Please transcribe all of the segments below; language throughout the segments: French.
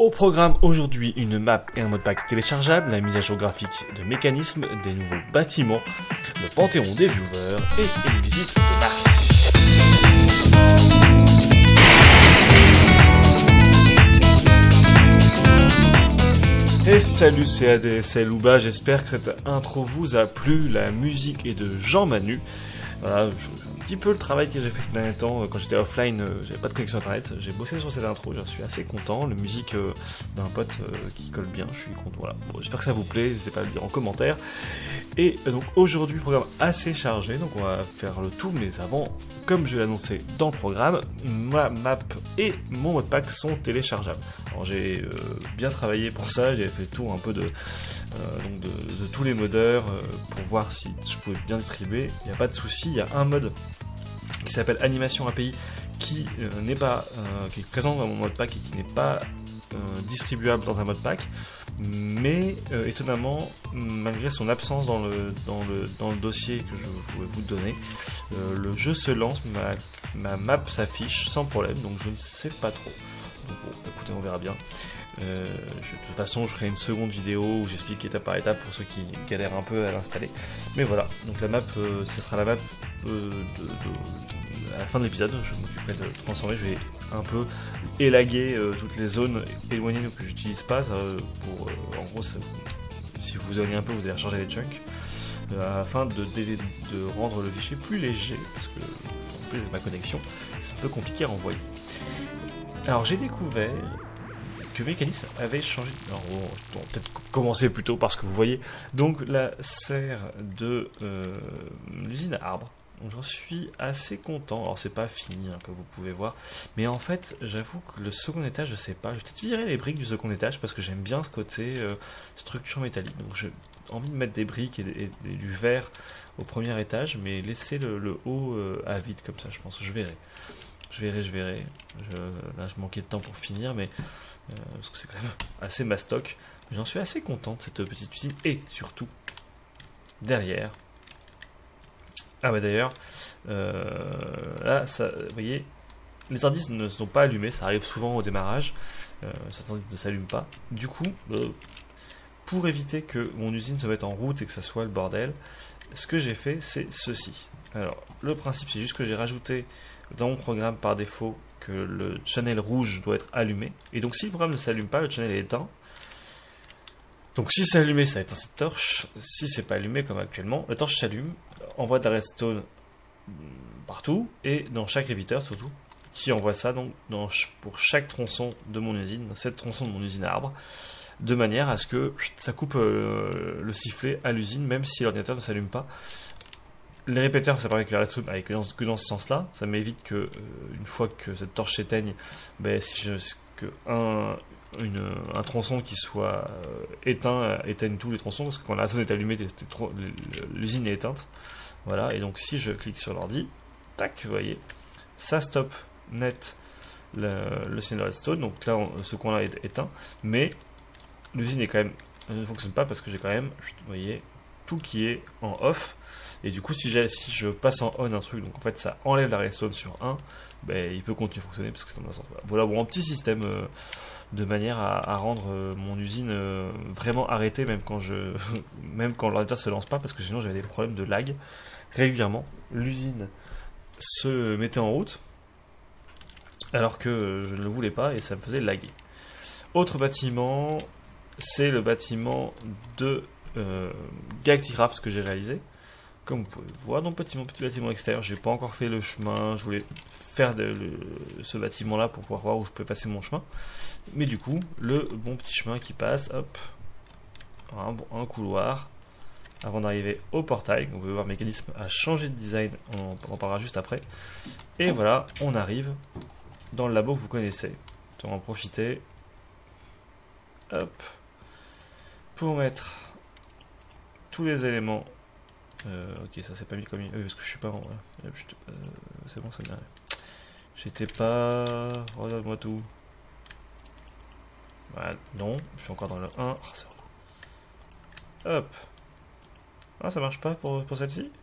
Au programme aujourd'hui, une map et un modpack téléchargeable, la mise à jour graphique de mécanismes, des nouveaux bâtiments, le panthéon des viewers et une visite de Mars. Et salut, c'est ADSL Ouba, j'espère que cette intro vous a plu, la musique est de Jean Manu. Voilà, un petit peu le travail que j'ai fait ces derniers temps, quand j'étais offline, j'avais pas de connexion internet, j'ai bossé sur cette intro, j'en suis assez content, la musique d'un pote qui colle bien, je suis content, voilà. Bon, j'espère que ça vous plaît, n'hésitez pas à le dire en commentaire. Et donc aujourd'hui, programme assez chargé, donc on va faire le tour, mais avant, comme je l'ai annoncé dans le programme, ma map et mon modpack sont téléchargeables. Alors j'ai bien travaillé pour ça, j'ai fait le tour un peu de tous les modeurs pour voir si je pouvais bien distribuer. Il n'y a pas de souci, il y a un mode qui s'appelle Animation API qui n'est pas qui est présent dans mon modpack et qui n'est pas distribuable dans un modpack, mais étonnamment, malgré son absence dans le dossier que je pouvais vous donner, le jeu se lance, ma map s'affiche sans problème, donc je ne sais pas trop. Donc, bon, écoutez, on verra bien. De toute façon, je ferai une seconde vidéo où j'explique étape par étape pour ceux qui galèrent un peu à l'installer. Mais voilà, donc la map, ce sera la map à la fin de l'épisode. Je m'occuperai de transformer, je vais un peu élaguer toutes les zones éloignées que j'utilise pas, pour en gros, si vous éloignez un peu, vous allez recharger les chunks, afin de rendre le fichier plus léger, parce que en plus avec ma connexion, c'est un peu compliqué à renvoyer. Alors j'ai découvert que Mécanisme avait changé. Alors bon, on va peut-être commencer plutôt par ce que vous voyez. Donc la serre de l'usine à arbres. Donc j'en suis assez content. Alors c'est pas fini, hein, comme vous pouvez voir. Mais en fait, j'avoue que le second étage, je sais pas. Je vais peut-être virer les briques du second étage parce que j'aime bien ce côté structure métallique. Donc j'ai envie de mettre des briques et du verre au premier étage, mais laisser le haut à vide comme ça, je pense. Je verrai. Là, je manquais de temps pour finir, mais parce que c'est quand même assez mastoc. Mais j'en suis assez content de cette petite usine. Et surtout, derrière. Ah bah d'ailleurs, là, ça, vous voyez, les indices ne sont pas allumés. Ça arrive souvent au démarrage. Certains indices ne s'allument pas. Du coup, pour éviter que mon usine se mette en route et que ça soit le bordel, ce que j'ai fait, c'est ceci. Alors, le principe, c'est juste que j'ai rajouté dans mon programme par défaut que le channel rouge doit être allumé. Et donc, si le programme ne s'allume pas, le channel est éteint. Donc, si c'est allumé, ça éteint cette torche. Si c'est pas allumé, comme actuellement, la torche s'allume, envoie de la redstone partout, et dans chaque repeater, surtout, qui envoie ça donc pour chaque tronçon de mon usine, 7 tronçons de mon usine à arbres, de manière à ce que ça coupe le sifflet à l'usine, même si l'ordinateur ne s'allume pas. Les répéteurs, ça permet que la redstone aille que dans ce sens-là. Ça m'évite que, une fois que cette torche s'éteigne, un tronçon qui soit éteint éteigne tous les tronçons, parce que quand la zone est allumée, l'usine est éteinte. Voilà, et donc si je clique sur l'ordi, tac, vous voyez, ça stoppe net le signal de redstone. Donc là, ce coin-là est éteint, mais l'usine est quand même ne fonctionne pas parce que j'ai quand même, vous voyez, tout qui est en off. Et du coup, si je passe en on un truc, donc en fait ça enlève la redstone sur 1, il peut continuer à fonctionner parce que c'est dans un sens. Voilà, bon, un petit système de manière à rendre mon usine vraiment arrêtée, même quand l'ordinateur se lance pas, parce que sinon j'avais des problèmes de lag régulièrement. L'usine se mettait en route alors que je ne le voulais pas et ça me faisait laguer. Autre bâtiment, c'est le bâtiment de Galacticraft que j'ai réalisé. Comme vous pouvez voir, donc mon petit bâtiment extérieur, j'ai pas encore fait le chemin, je voulais faire ce bâtiment là pour pouvoir voir où je peux passer mon chemin. Mais du coup, le bon petit chemin qui passe, hop, un couloir, avant d'arriver au portail. Donc vous pouvez voir, le mécanisme a changé de design, on en parlera juste après. Et voilà, on arrive dans le labo que vous connaissez. On va en profiter, hop, pour mettre tous les éléments. Ok, ça c'est pas mis comme parce que je suis pas en. C'est bon, ça vient. J'étais pas. Regarde-moi tout. Voilà, non, je suis encore dans le 1. Oh, c'est relou. Hop. Ah, ça marche pas pour celle-ci.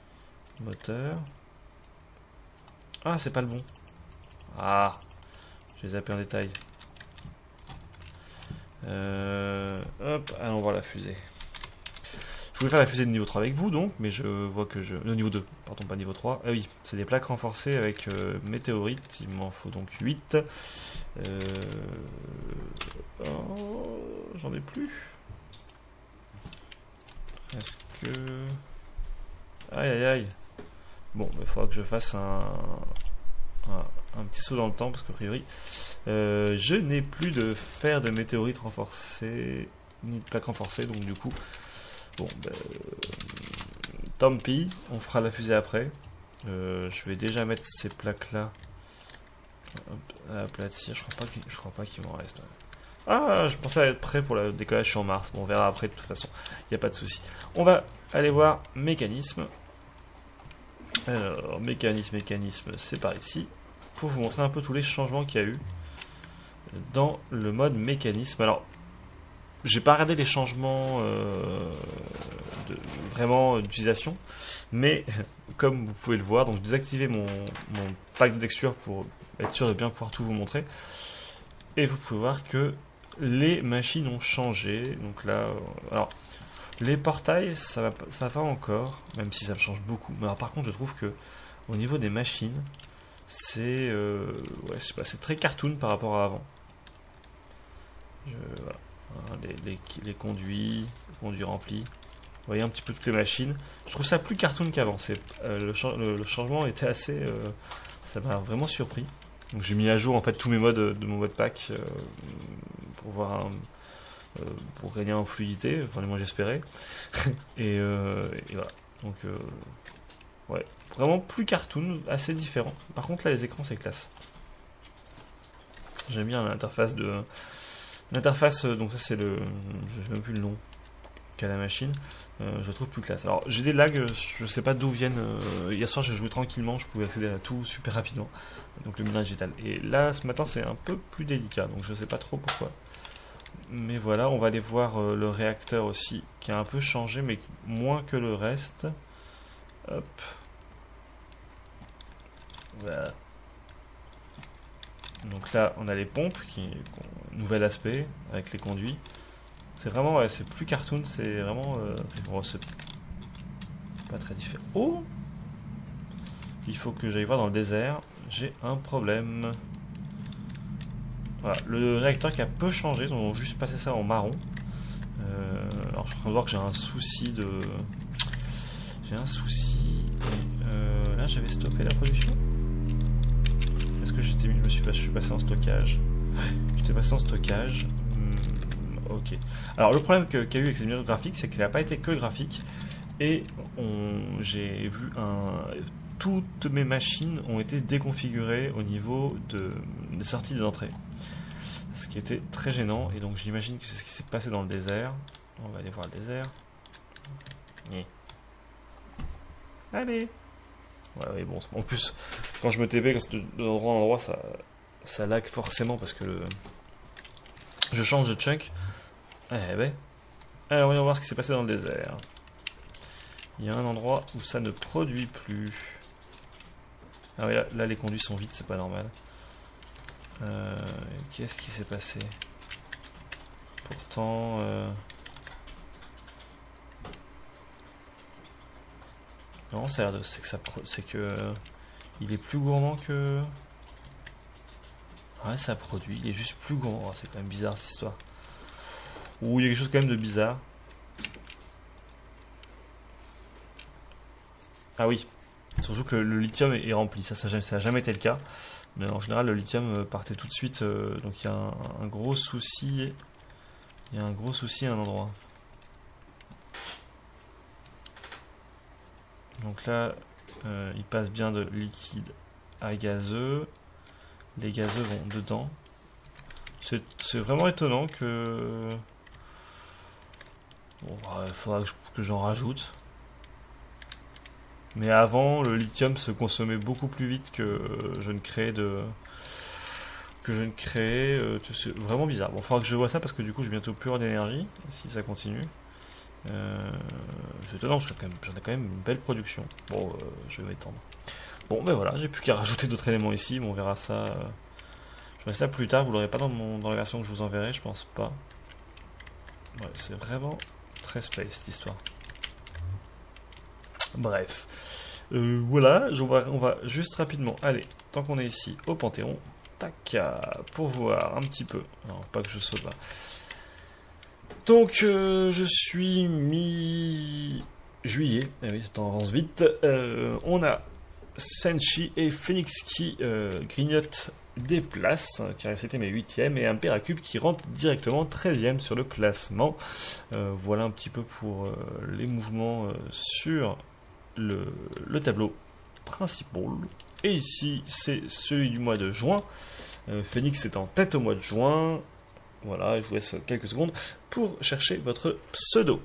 Moteur. Ah, c'est pas le bon. Ah, J'ai zappé un détail. Hop, allons voir la fusée. Je voulais faire la fusée de niveau 3 avec vous donc, mais je vois que je... Le niveau 2, pardon, pas niveau 3. Ah oui, c'est des plaques renforcées avec météorites, il m'en faut donc 8. Oh, j'en ai plus. Est-ce que... Aïe aïe aïe. Bon, il faudra que je fasse un petit saut dans le temps, parce qu'a priori, je n'ai plus de fer de météorites renforcées, ni de plaques renforcées, donc du coup... Bon, tant pis, on fera la fusée après. Je vais déjà mettre ces plaques-là à aplatir. Je crois pas qu'il m'en reste. Ah, je pensais être prêt pour le décollage sur Mars. Bon, on verra après de toute façon. Il n'y a pas de souci. On va aller voir mécanisme. Alors, mécanisme, c'est par ici. Pour vous montrer un peu tous les changements qu'il y a eu dans le mode mécanisme. Alors, j'ai pas regardé les changements vraiment d'utilisation, mais comme vous pouvez le voir, donc j'ai désactivé mon pack de textures pour être sûr de bien pouvoir tout vous montrer. Et vous pouvez voir que les machines ont changé. Donc là, alors les portails, ça va encore, même si ça me change beaucoup. Mais alors, par contre, je trouve que au niveau des machines, c'est ouais, je sais pas, c'est très cartoon par rapport à avant. Voilà. Les conduits remplis. Vous voyez un petit peu toutes les machines. Je trouve ça plus cartoon qu'avant. Le changement était assez... ça m'a vraiment surpris. Donc j'ai mis à jour en fait tous mes modes de mon mode pack pour voir pour gagner en fluidité. Enfin, moi j'espérais. et voilà. Donc ouais, vraiment plus cartoon, assez différent. Par contre là les écrans c'est classe. J'aime bien l'interface de... L'interface, donc ça c'est le... Je sais même plus le nom qu'a la machine. Je trouve plus classe. Alors j'ai des lags, je sais pas d'où viennent. Hier soir j'ai joué tranquillement, je pouvais accéder à tout super rapidement. Donc le minage digital. Et là ce matin c'est un peu plus délicat, donc je sais pas trop pourquoi. Mais voilà, on va aller voir le réacteur aussi, qui a un peu changé, mais moins que le reste. Hop. Voilà. Donc là, on a les pompes qui ont un nouvel aspect avec les conduits. C'est vraiment, ouais, c'est plus cartoon, c'est vraiment c'est pas très différent. Oh, il faut que j'aille voir dans le désert. J'ai un problème. Voilà, le réacteur qui a peu changé, ils ont juste passé ça en marron. Alors je suis en train de voir que j'ai un souci de... J'ai un souci. Là, j'avais stoppé la production. Est-ce que je suis passé en stockage? J'étais passé en stockage. Ok. Alors le problème qu'il y a eu avec cette mise graphique, c'est qu'il n'a pas été que graphique. Et j'ai vu toutes mes machines ont été déconfigurées au niveau des sorties des entrées. Ce qui était très gênant. Et donc j'imagine que c'est ce qui s'est passé dans le désert. On va aller voir le désert. Allez. Ouais, bon, en plus, quand je me TP d'endroit en endroit, ça lag forcément parce que je change de chunk. Eh ben. Alors, voyons voir ce qui s'est passé dans le désert. Il y a un endroit où ça ne produit plus. Ah oui, là les conduits sont vides, c'est pas normal. Qu'est-ce qui s'est passé? Pourtant... Non, ça a l'air de... C'est que... il est plus gourmand que... Ouais, ça produit, il est juste plus gourmand. Oh, c'est quand même bizarre cette histoire. Ouh, il y a quelque chose quand même de bizarre. Ah oui, surtout que le lithium est rempli. Ça a jamais été le cas. Mais en général, le lithium partait tout de suite. Donc il y a un gros souci. Il y a un gros souci à un endroit. Donc là, il passe bien de liquide à gazeux. Les gazeux vont dedans. C'est vraiment étonnant que... Bon, il faudra que j'en rajoute. Mais avant, le lithium se consommait beaucoup plus vite que je ne créais de... c'est vraiment bizarre. Bon, il faudra que je vois ça parce que du coup, j'ai bientôt plus avoir d'énergie si ça continue. C'est étonnant parce que j'en ai quand même une belle production. Bon, je vais m'étendre. Bon, ben voilà, j'ai plus qu'à rajouter d'autres éléments ici. Bon, on verra ça. Je ferai ça plus tard, vous l'aurez pas dans la version que je vous enverrai, je pense pas. Ouais, c'est vraiment très space cette histoire. Bref. Voilà, on va juste rapidement aller, tant qu'on est ici, au Panthéon. Tac, pour voir un petit peu. Non, pas que je saute là. Donc, je suis mi-juillet. Eh oui, ça avance vite. On a Senshi et Phoenix qui grignotent des places, car c'était mes 8e, et un Peracube qui rentre directement 13e sur le classement. Voilà un petit peu pour les mouvements sur le tableau principal. Et ici, c'est celui du mois de juin. Phoenix est en tête au mois de juin. Voilà, je vous laisse quelques secondes pour chercher votre pseudo.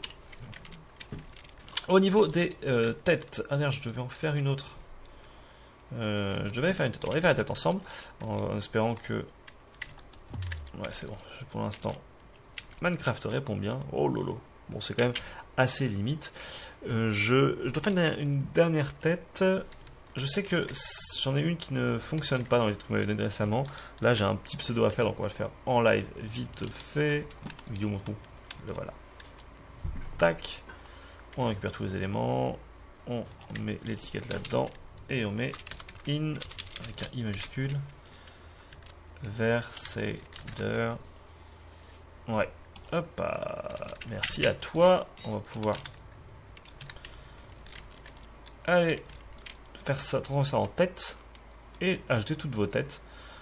Au niveau des têtes, d'ailleurs, je devais en faire une autre. Je devais faire une tête. On va faire la tête ensemble, en espérant que... Ouais, c'est bon. Pour l'instant, Minecraft répond bien. Oh lolo. Bon, c'est quand même assez limite. Je dois faire une dernière tête. Je sais que j'en ai une qui ne fonctionne pas dans les trucs que vous m'avez donné récemment. Là, j'ai un petit pseudo à faire, donc on va le faire en live vite fait. Vidéo montre-nous. Le voilà. Tac. On récupère tous les éléments. On met l'étiquette là-dedans. Et on met in, avec un i majuscule. Versader. Ouais. Hop. Merci à toi. On va pouvoir... Allez. Faire ça, transformer ça en tête et ajouter toutes vos têtes.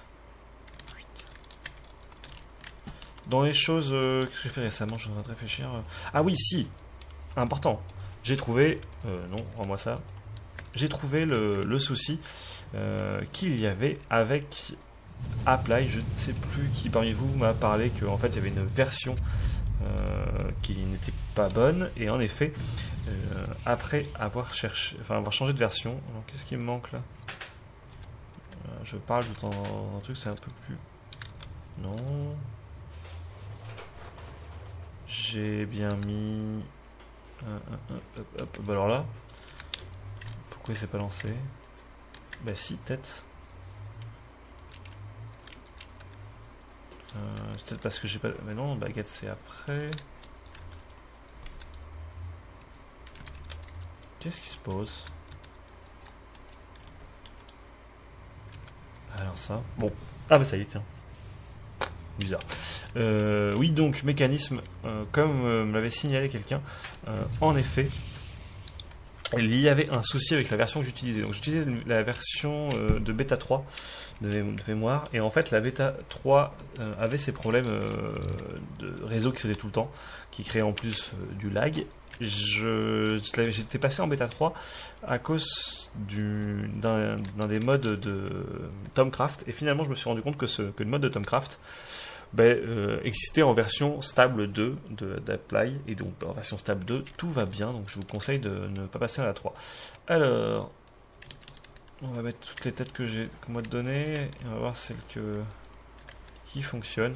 Dans les choses que j'ai fait récemment, je devrais réfléchir. Ah oui, si, important. J'ai trouvé, non, rends-moi ça. J'ai trouvé le souci qu'il y avait avec Apply. Je ne sais plus qui parmi vous m'a parlé qu'en fait il y avait une version qui n'était pas bonne, et en effet après avoir cherché, enfin avoir changé de version, qu'est-ce qui me manque là? Je parle tout en un truc, c'est un peu plus... Non, j'ai bien mis hop, bah alors là pourquoi il s'est pas lancé? Bah si, tête. C'est peut-être parce que j'ai pas... Mais non, baguette c'est après. Qu'est-ce qui se pose? Alors ça... Bon. Ah bah ça y est, tiens. Bizarre. Oui, donc, mécanisme, comme me l'avait signalé quelqu'un, en effet, il y avait un souci avec la version que j'utilisais. Donc j'utilisais la version de bêta 3 de mémoire, et en fait la bêta 3 avait ces problèmes de réseau qui se faisaient tout le temps, qui créaient en plus du lag. J'étais passé en bêta 3 à cause d'un des modes de Tomcraft, et finalement je me suis rendu compte que le mode de Tomcraft existait en version stable 2 d'Apply, et donc en version stable 2 tout va bien, donc je vous conseille de ne pas passer à la 3. Alors on va mettre toutes les têtes qu'on m'a données, et on va voir celle qui fonctionne.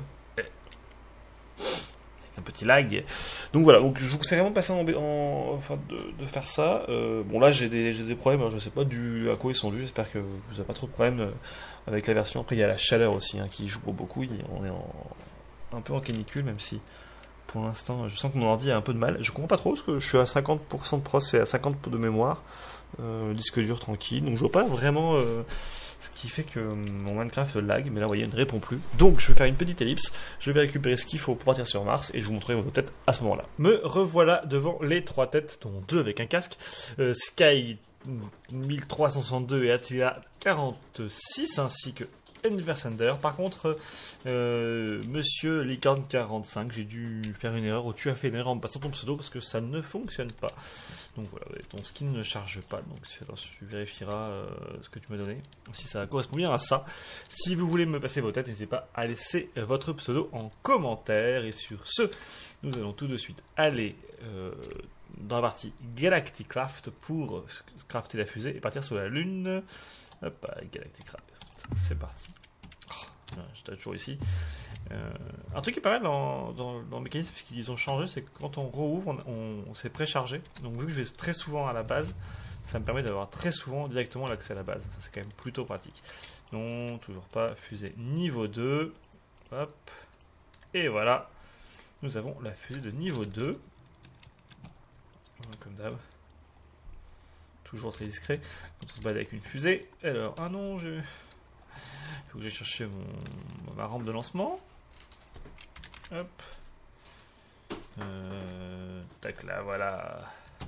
Un petit lag. Donc voilà, donc je vous conseille vraiment de passer de faire ça. Bon là j'ai des problèmes, alors je sais pas à quoi ils sont dus, j'espère que vous n'avez pas trop de problèmes avec la version. Après il y a la chaleur aussi qui joue beaucoup, on est un peu en canicule, même si pour l'instant je sens que mon ordi a un peu de mal. Je comprends pas trop parce que je suis à 50% de process et à 50% de mémoire, disque dur tranquille, donc je vois pas vraiment ce qui fait que mon Minecraft lag, mais là vous voyez il ne répond plus. Donc je vais faire une petite ellipse, je vais récupérer ce qu'il faut pour partir sur Mars, et je vous montrerai vos têtes à ce moment là. Me revoilà devant les 3 têtes, dont 2 avec un casque. Sky 1362 et Attila 46, ainsi que Enversander. Par contre, Monsieur Licorne 45, j'ai dû faire une erreur, ou tu as fait une erreur en passant ton pseudo parce que ça ne fonctionne pas. Donc voilà, ton skin ne charge pas, donc tu vérifieras ce que tu m'as donné, si ça correspond bien à ça. Si vous voulez me passer vos têtes, n'hésitez pas à laisser votre pseudo en commentaire. Et sur ce, nous allons tout de suite aller dans la partie Galacticraft pour crafter la fusée et partir sur la Lune. Hop, Galacticraft, c'est parti. J'étais toujours ici. Un truc qui est pas mal dans le mécanisme, puisqu'ils ont changé, c'est que quand on rouvre, on s'est préchargé. Donc vu que je vais très souvent à la base, ça me permet d'avoir très souvent directement l'accès à la base. Ça c'est quand même plutôt pratique. Non, toujours pas. Fusée niveau 2. Hop. Et voilà. Nous avons la fusée de niveau 2. Comme d'hab. Toujours très discret. Quand on se balade avec une fusée. Alors, ah non, il faut que j'aille chercher ma rampe de lancement. Hop. Tac là, voilà.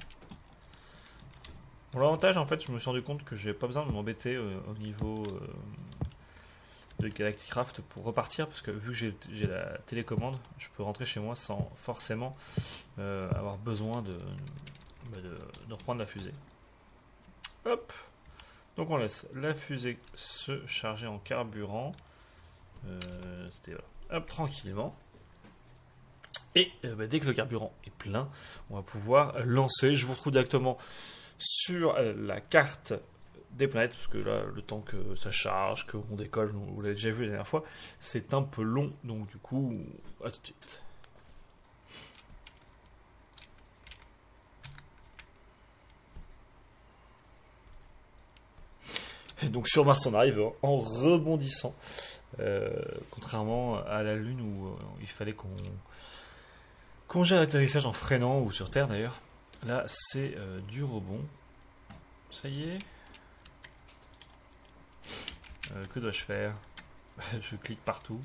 Bon, l'avantage, en fait, je me suis rendu compte que j'ai pas besoin de m'embêter au niveau de Galacticraft pour repartir, parce que vu que j'ai la télécommande, je peux rentrer chez moi sans forcément avoir besoin de reprendre la fusée. Hop. Donc on laisse la fusée se charger en carburant. C'était là. Hop, tranquillement. Et dès que le carburant est plein, on va pouvoir lancer. Je vous retrouve directement sur la carte des planètes, parce que là, le temps que ça charge, qu'on décolle, vous l'avez déjà vu la dernière fois, c'est un peu long, donc du coup, à tout de suite. Et donc sur Mars, on arrive en rebondissant, contrairement à la Lune où il fallait qu'on gère l'atterrissage en freinant, ou sur Terre d'ailleurs. Là, c'est du rebond. Ça y est. Que dois-je faire? Je clique partout.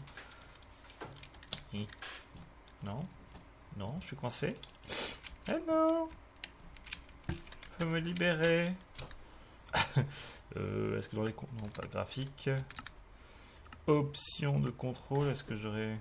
Non. Non, je suis coincé. Hello. Je veux me libérer. Est-ce que dans les... Non, pas graphique. Option de contrôle. Est-ce que j'aurais...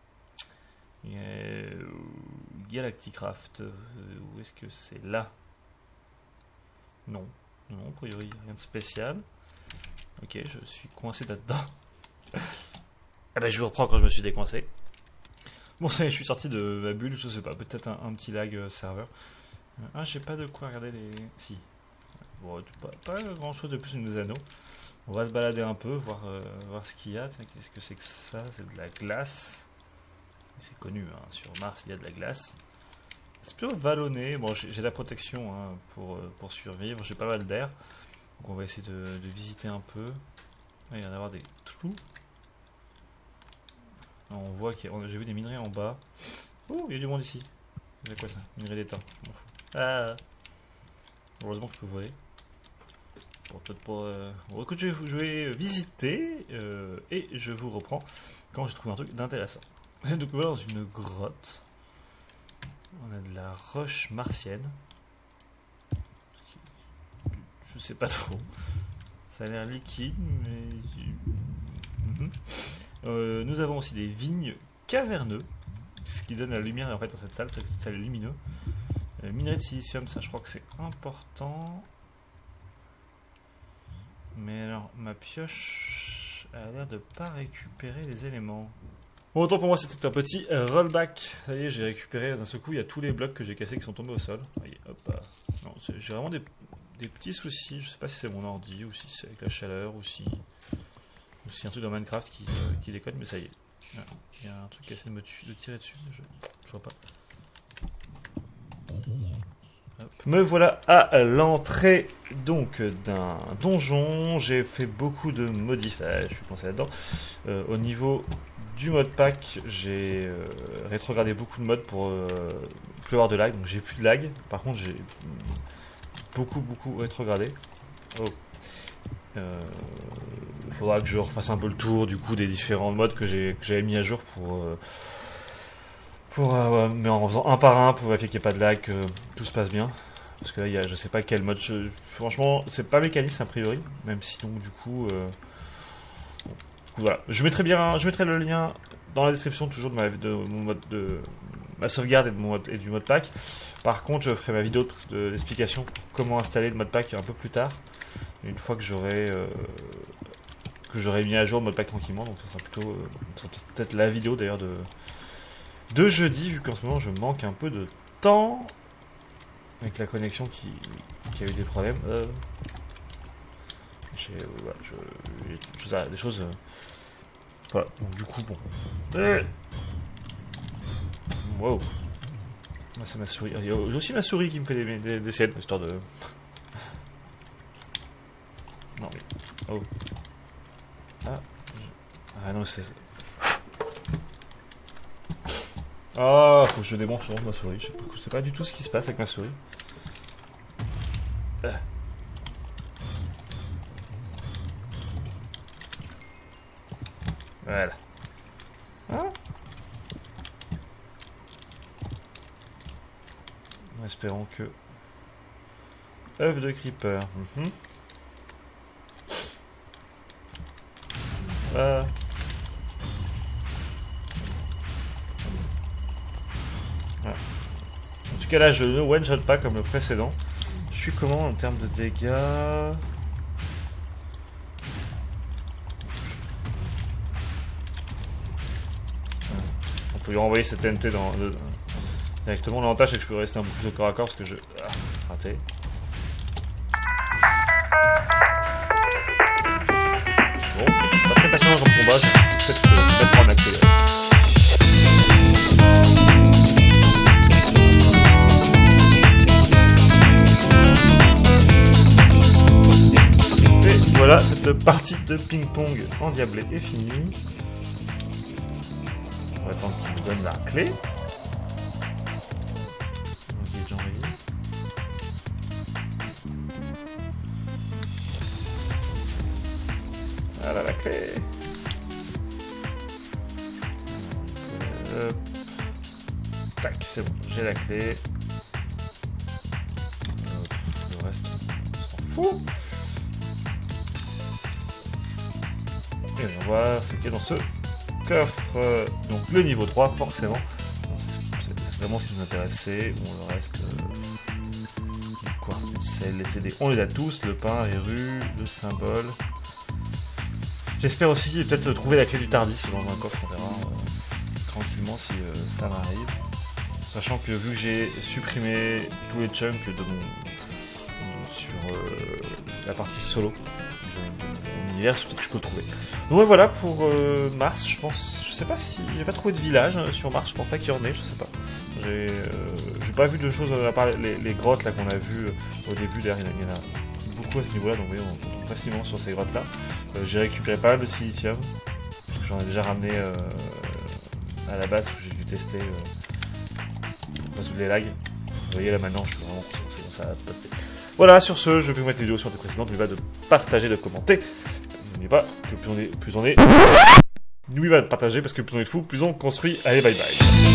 Galacticraft. Où est-ce que c'est? Là. Non. Non, a priori, rien de spécial. Ok, je suis coincé là-dedans. Ah ben, je vous reprends quand je me suis décoincé. Bon, ça y est, je suis sorti de ma bulle, je sais pas, peut-être un petit lag serveur. Ah, j'ai pas de quoi regarder les... Si. Bon, pas grand-chose de plus que des anneaux. On va se balader un peu, voir ce qu'il y a. Qu'est-ce que c'est que ça? C'est de la glace. C'est connu, hein. Sur Mars, il y a de la glace. C'est plutôt vallonné. Bon, j'ai la protection hein, pour survivre. J'ai pas mal d'air. Donc on va essayer de visiter un peu. Là, il va y en avoir des trous. Là, on voit j'ai vu des minerais en bas. Oh, il y a du monde ici. C'est quoi ça? Minerai d'étain. On fout. Ah. Heureusement que je peux voler. Bon, peut-être pas. Bon, écoute, je vais visiter et je vous reprends quand je trouve un truc d'intéressant. Donc voilà, dans une grotte. On a de la roche martienne. Je sais pas trop. Ça a l'air liquide, mais... nous avons aussi des vignes caverneux, ce qui donne la lumière en fait dans cette salle, cette salle est lumineuse. Minerai de silicium, ça je crois que c'est important. Mais alors, ma pioche a l'air de pas récupérer les éléments. Bon, autant pour moi, c'était un petit rollback. Ça y est, j'ai récupéré d'un seul coup, il y a tous les blocs que j'ai cassés qui sont tombés au sol. Voyez, hop. Non, j'ai vraiment des petits soucis. Je sais pas si c'est mon ordi ou si c'est avec la chaleur ou si un truc dans Minecraft qui déconne, mais ça y est. Il y a un truc qui essaie de tirer dessus, mais je vois pas. Hop. Me voilà à l'entrée donc d'un donjon. J'ai fait beaucoup de modifs. Je suis coincé là-dedans. Au niveau du modpack, j'ai rétrogradé beaucoup de mods pour plus avoir de lag. Donc j'ai plus de lag. Par contre, j'ai beaucoup rétrogradé. Oh. Il faudra que je refasse un peu le tour du coup des différents mods que j'avais mis à jour mais en faisant un par un pour vérifier qu'il n'y a pas de lag, que tout se passe bien. Parce que là, je sais pas quel mode. Franchement, c'est pas mécanisme a priori, même si donc du coup, voilà. Je mettrai le lien dans la description toujours de ma sauvegarde et du modpack. Par contre, je ferai ma vidéo d'explication pour comment installer le modpack un peu plus tard, une fois que j'aurai mis à jour le modpack tranquillement. Donc ça sera peut-être la vidéo d'ailleurs de jeudi, vu qu'en ce moment je manque un peu de temps avec la connexion qui a eu des problèmes. J'ai des choses Voilà, donc du coup, bon. Wow. Moi, c'est ma souris. J'ai aussi ma souris qui me fait des scènes, histoire de... Non, mais... Oh. Ah, ah non, c'est... Ah, faut que je débranche ma souris. Je sais pas du tout ce qui se passe avec ma souris. Voilà. Ah. En espérant que... œuf de creeper. Voilà. En tout cas là je ne one-shot pas comme le précédent. Je suis comment en termes de dégâts? On peut lui renvoyer cette TNT directement. L'avantage c'est que je peux rester un peu plus au corps à corps parce que je... Ah, raté. Bon, pas très passionnant comme combat, peut-être que je vais mettre en accéléré. Voilà, cette partie de ping-pong endiablée est finie. On va attendre qu'il nous donne la clé. Ok, j'ai envoyé. Voilà la clé. Tac, c'est bon, j'ai la clé. Le reste, on s'en fout. Et on va voir ce qu'il y a dans ce coffre. Donc le niveau 3, forcément. C'est vraiment ce qui nous intéressait. Bon, le reste... le quartz, le sel, les CD, on les a tous. Le pain, les rues, le symbole. J'espère aussi peut-être trouver la clé du Tardis dans un coffre. On verra tranquillement si ça m'arrive. Sachant que vu que j'ai supprimé tous les chunks de sur la partie solo de mon univers, peut-être que je peux le trouver. Donc voilà pour Mars, je pense. Je sais pas si j'ai pas trouvé de village sur Mars, je pense pas qu'il y en ait, je sais pas. J'ai pas vu de choses à part les grottes là qu'on a vues au début. D'ailleurs, il y en a beaucoup à ce niveau-là, donc oui, on tombe facilement sur ces grottes là. J'ai récupéré pas mal de silicium, j'en ai déjà ramené à la base où j'ai dû tester pour résoudre les lags. Vous voyez là maintenant, je suis vraiment c'est comme ça à poster. Voilà, sur ce, je vais vous mettre les vidéos sur tes précédentes. N'oubliez pas de partager, de commenter. N'oubliez pas que plus on est... N'oubliez pas de partager parce que plus on est de fous, plus on construit. Allez, bye bye.